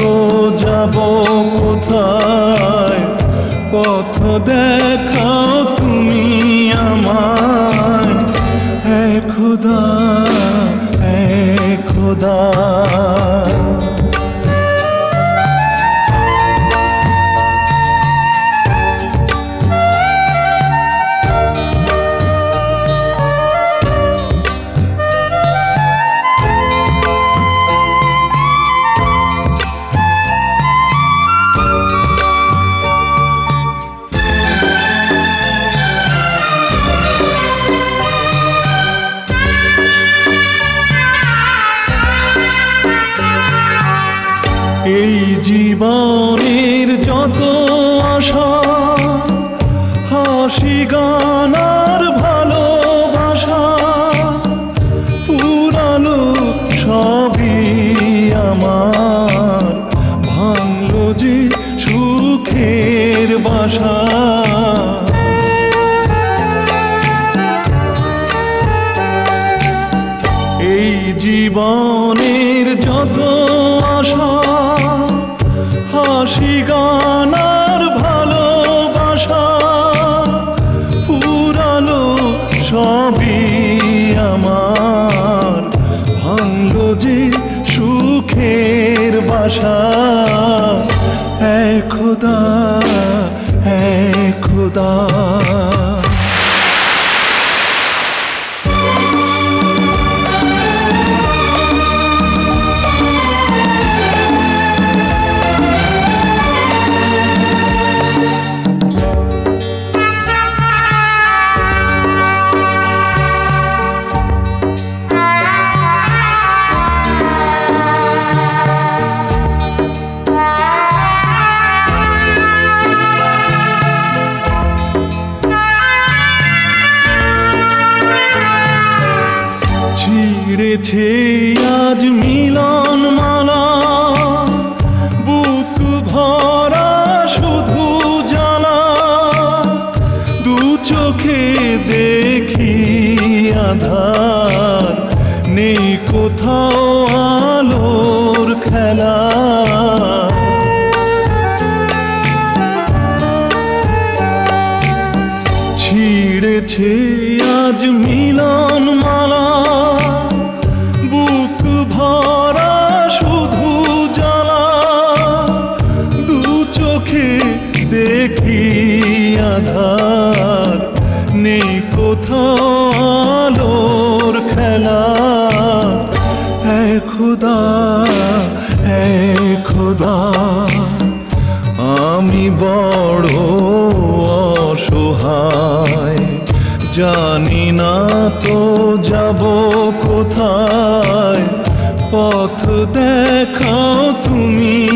যাব কোথায়, পথ দেখাও তুমি আমায়। হে খোদা, হে খোদা। এই জীবনের যত আশা, হাসি গান আর ভালোবাসা, পুরানো সবই আমার, ভাঙলো যে সুখের বাসা। এই জীবনের যত আশা, হাসি গান আর ভালোবাসা, পুরানো সবই আমার, ভাঙলো যে সুখের বাসা। হে খোদা, হে খোদা। ছিঁড়েছে আজ মিলন মালা, বুক ভরা শুধু জ্বালা, দু চোখে দেখি আধার, নেই কোথাও আলোর খেলা। ছিঁড়েছে আজ মিলন মালা, বুক ভরা শুধু জ্বালা, দু চোখে দেখি আধার, নেই কোথাও আলোর খেলা। হে খোদা, হে খোদা। আমি বড় অসহায়, জানি না তো যাব কোথায়, পথ দেখাও তুমি